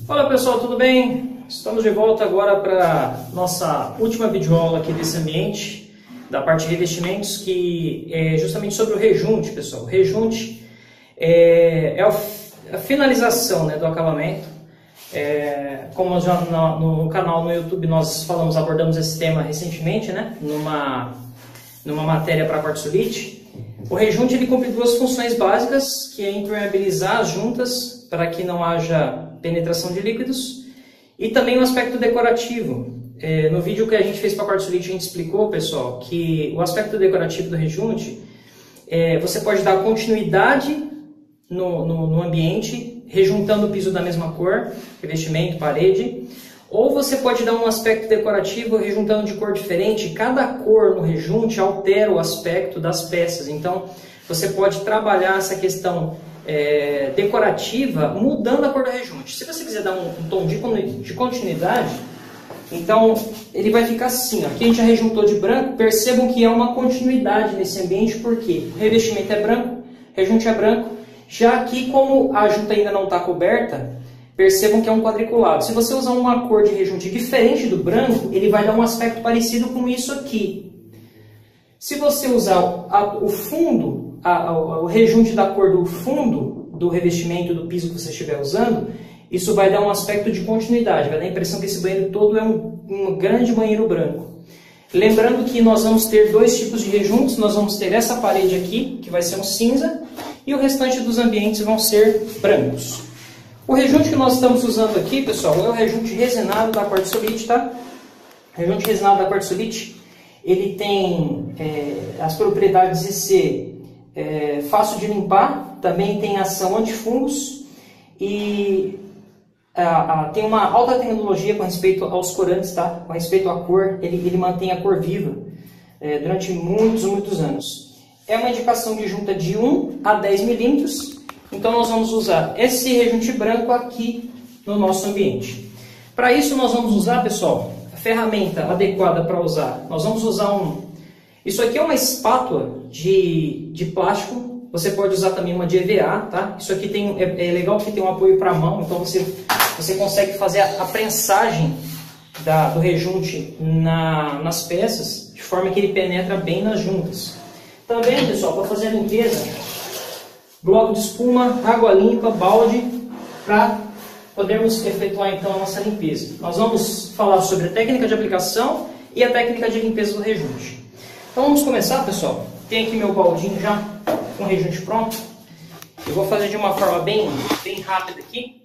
Fala pessoal, tudo bem? Estamos de volta agora para nossa última videoaula aqui desse ambiente, da parte de revestimentos, que é justamente sobre o rejunte, pessoal. O rejunte é a finalização, né, do acabamento. Como já no canal no YouTube nós abordamos esse tema recentemente, né, numa matéria para quartzolite. O rejunte ele cumpre duas funções básicas, que é impermeabilizar as juntas para que não haja penetração de líquidos, e também o aspecto decorativo. No vídeo que a gente fez para quartzolite a gente explicou, pessoal, que o aspecto decorativo do rejunte, você pode dar continuidade no ambiente, rejuntando o piso da mesma cor, revestimento, parede, ou você pode dar um aspecto decorativo rejuntando de cor diferente. Cada cor no rejunte altera o aspecto das peças, então você pode trabalhar essa questão decorativa mudando a cor do rejunte. Se você quiser dar um tom de continuidade, então ele vai ficar assim, ó. Aqui a gente já rejuntou de branco. Percebam que é uma continuidade nesse ambiente, porque o revestimento é branco, o rejunte é branco. Já aqui, como a junta ainda não está coberta, percebam que é um quadriculado. Se você usar uma cor de rejunte diferente do branco, ele vai dar um aspecto parecido com isso aqui. Se você usar o fundo, o rejunte da cor do fundo do revestimento do piso que você estiver usando, isso vai dar um aspecto de continuidade, vai dar a impressão que esse banheiro todo é um grande banheiro branco. Lembrando que nós vamos ter dois tipos de rejuntos. Nós vamos ter essa parede aqui, que vai ser um cinza, e o restante dos ambientes vão ser brancos. O rejunte que nós estamos usando aqui, pessoal, é o rejunte resinado da quartzolite, tá? O rejunte resinado da quartzolite, ele tem as propriedades de ser fácil de limpar, também tem ação antifungos e tem uma alta tecnologia com respeito aos corantes, tá? Com respeito à cor, ele mantém a cor viva durante muitos anos. É uma indicação de junta de 1 a 10 milímetros, então nós vamos usar esse rejunte branco aqui no nosso ambiente. Para isso nós vamos usar, pessoal, a ferramenta adequada para usar. Nós vamos usar isso aqui é uma espátula de plástico. Você pode usar também uma de EVA, tá? Isso aqui é legal porque tem um apoio para a mão, então você consegue fazer a prensagem do rejunte nas peças, de forma que ele penetra bem nas juntas. Também, pessoal, para fazer a limpeza, bloco de espuma, água limpa, balde, para podermos efetuar então a nossa limpeza. Nós vamos falar sobre a técnica de aplicação e a técnica de limpeza do rejunte. Então vamos começar, pessoal. Tem aqui meu baldinho já com o rejunte pronto. Eu vou fazer de uma forma bem rápida aqui.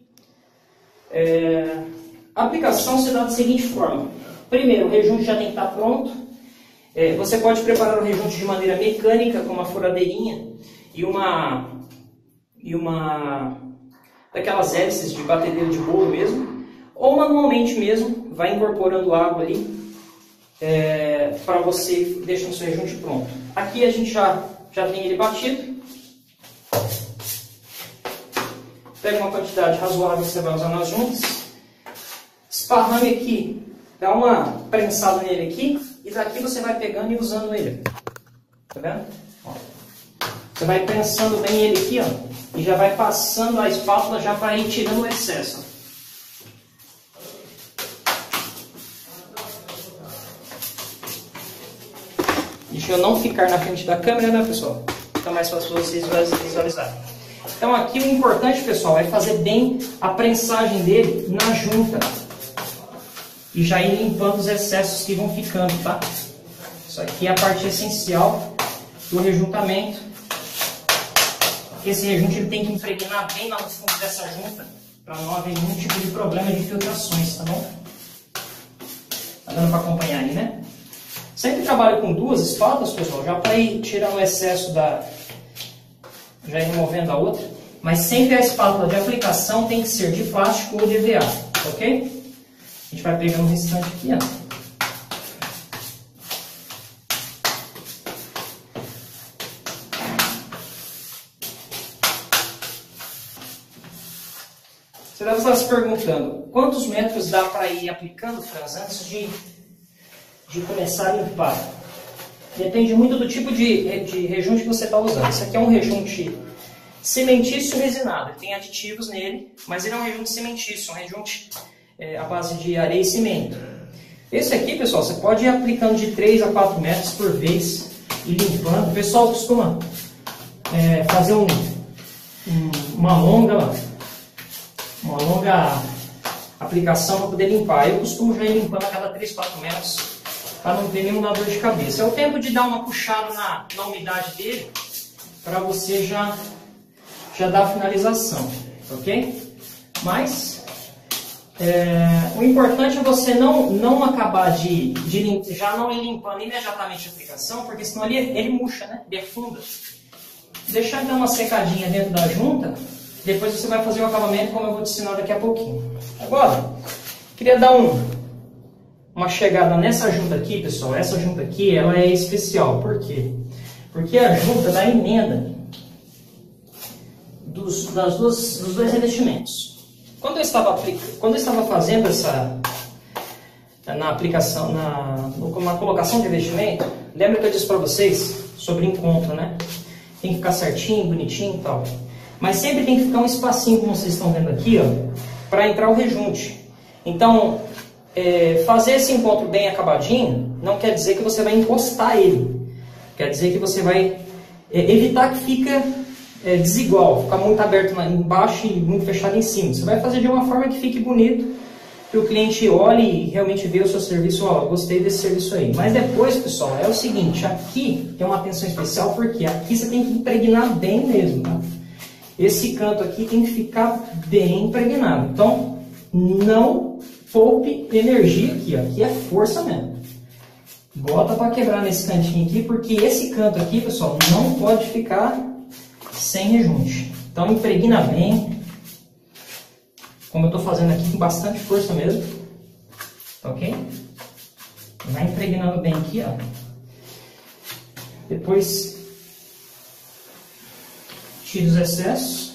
A aplicação se dá da seguinte forma. Primeiro, o rejunte já tem que estar pronto. Você pode preparar o rejunte de maneira mecânica, com uma furadeirinha e uma daquelas hélices de batedeira de bolo mesmo, ou manualmente mesmo, vai incorporando água ali para você deixar o seu rejunte pronto. Aqui a gente já tem ele batido. Pega uma quantidade razoável que você vai usar nas juntas, esparrame aqui, dá uma prensada nele aqui, e daqui você vai pegando e usando ele. Tá vendo? Ó. Você vai prensando bem ele aqui, ó, e já vai passando a espátula já para ir tirando o excesso. Deixa eu não ficar na frente da câmera, né, pessoal? Fica mais fácil para vocês visualizarem. Então aqui o importante, pessoal, é fazer bem a prensagem dele na junta. E já ir limpando os excessos que vão ficando, tá? Isso aqui é a parte essencial do rejuntamento. Esse rejunte ele tem que impregnar bem lá no fundo dessa junta, para não haver nenhum tipo de problema de filtrações, tá bom? Tá dando para acompanhar aí, né? Sempre trabalho com duas espátulas, pessoal, já para ir tirando o excesso já ir removendo a outra. Mas sempre a espátula de aplicação tem que ser de plástico ou de EVA, ok? A gente vai pegando o restante aqui, ó. Você deve estar se perguntando, quantos metros dá para ir aplicando, Franz, antes de começar a limpar? Depende muito do tipo de rejunte que você está usando. Esse aqui é um rejunte cimentício resinado. Ele tem aditivos nele, mas ele é um rejunte cimentício, um rejunte à base de areia e cimento. Esse aqui, pessoal, você pode ir aplicando de 3 a 4 metros por vez e limpando. O pessoal costuma fazer uma longa aplicação para poder limpar. Eu costumo já ir limpando a cada 3, 4 metros para não ter nenhuma dor de cabeça. É o tempo de dar uma puxada na umidade dele para você já dar a finalização, ok? Mas o importante é você não acabar já não ir limpando imediatamente a aplicação, porque senão ele murcha, né? Ele afunda. Deixar ele dar uma secadinha dentro da junta, depois você vai fazer o acabamento, como eu vou te ensinar daqui a pouquinho. Agora, queria dar uma chegada nessa junta aqui, pessoal. Essa junta aqui, ela é especial. Por quê? Porque a junta da emenda dos dois revestimentos. Quando eu estava fazendo na aplicação, na colocação de revestimento, lembra que eu disse para vocês sobre encontro, né? Tem que ficar certinho, bonitinho e tal. Mas sempre tem que ficar um espacinho, como vocês estão vendo aqui, ó, para entrar o rejunte. Então, fazer esse encontro bem acabadinho não quer dizer que você vai encostar ele. Quer dizer que você vai evitar que fica desigual, ficar muito aberto embaixo e muito fechado em cima. Você vai fazer de uma forma que fique bonito, que o cliente olhe e realmente veja o seu serviço. Ó, gostei desse serviço aí. Mas depois, pessoal, é o seguinte, aqui tem uma atenção especial, porque aqui você tem que impregnar bem mesmo, tá? Esse canto aqui tem que ficar bem impregnado. Então, não poupe energia aqui, ó. Aqui é força mesmo. Bota para quebrar nesse cantinho aqui, porque esse canto aqui, pessoal, não pode ficar sem rejunte. Então, impregna bem, como eu estou fazendo aqui, com bastante força mesmo. Ok? Vai impregnando bem aqui, ó. Depois tira os excessos.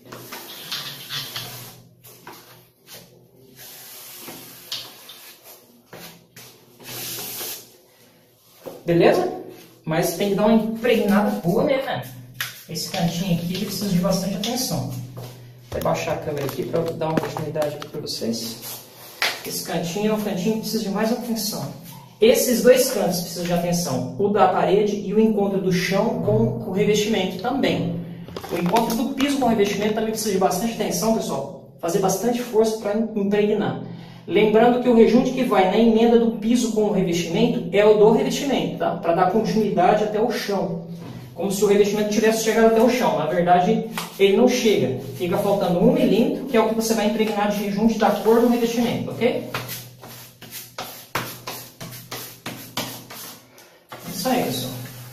Beleza? Mas tem que dar uma impregnada boa nele, né? Esse cantinho aqui ele precisa de bastante atenção. Vou baixar a câmera aqui para dar uma oportunidade aqui para vocês. Esse cantinho é um cantinho que precisa de mais atenção. Esses dois cantos precisam de atenção. O da parede e o encontro do chão com o revestimento também. O encontro do piso com o revestimento também precisa de bastante atenção, pessoal. Fazer bastante força para impregnar. Lembrando que o rejunte que vai na emenda do piso com o revestimento é o do revestimento, tá? Para dar continuidade até o chão. Como se o revestimento tivesse chegado até o chão. Na verdade, ele não chega. Fica faltando 1 milímetro, que é o que você vai impregnar de rejunte da cor do revestimento, ok? Isso aí, pessoal.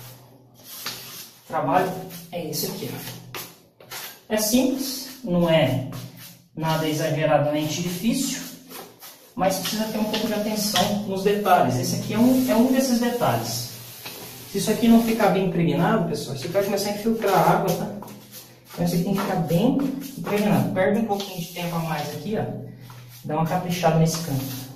O trabalho é esse aqui. É simples, não é nada exageradamente difícil, mas precisa ter um pouco de atenção nos detalhes. Esse aqui é um desses detalhes. Se isso aqui não ficar bem impregnado, pessoal, você vai começar a infiltrar a água, tá? Então isso aqui tem que ficar bem impregnado. Perde um pouquinho de tempo a mais aqui, ó. Dá uma caprichada nesse canto.